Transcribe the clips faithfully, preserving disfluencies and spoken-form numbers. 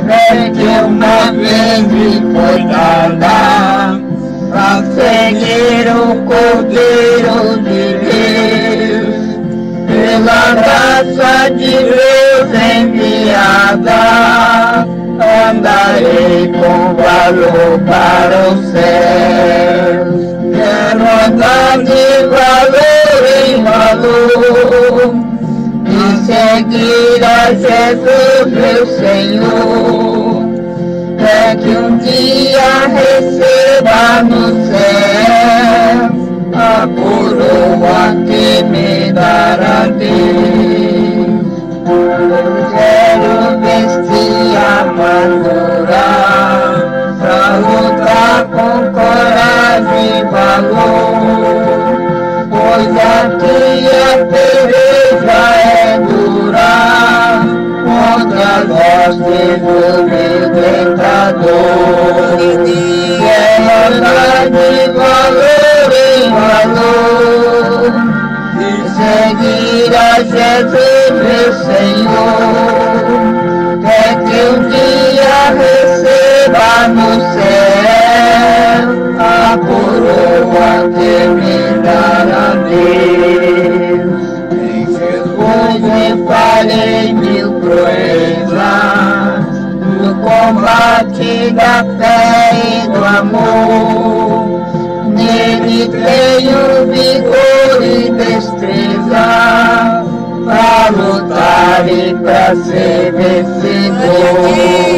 é que uma vez me foi dada pra seguir o Cordeiro de Deus, pela graça de Deus enviada, andarei com valor para os céus. Quero andar de valor em valor e seguir a Jesus, meu Senhor. É que um dia receba no céu a coroa que me dará Deus. Eu quero vestir a armadura pra lutar com coragem e valor, pois aqui a peleja é dura contra as hostes do meu tentador. Quero andar de valor em valor e seguir a Jesus, meu Senhor. É que um dia receba no céu a coroa que me dará Deus. Em Jesus enfrentarei mil proezas no combate da fé e do amor. Nele tenho vigor e destreza pra lutar e pra ser vencedor.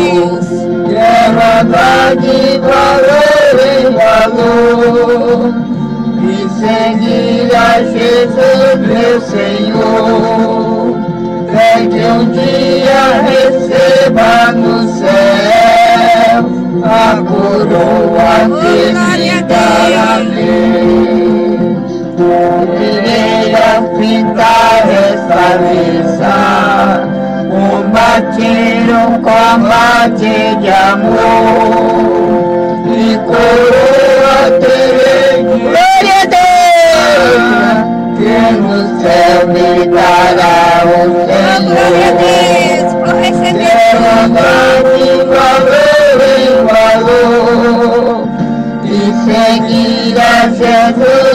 Quero andar de valor em valor e seguir a Jesus, meu Senhor. É que um dia receba no céu a coroa que me dará Deus. Irei afrontar esta mesa, combater um combate de amor e coroa terei de glória a Deus, que no céu me dará o Senhor. Quero andar de valor em valor e seguir a Jesus.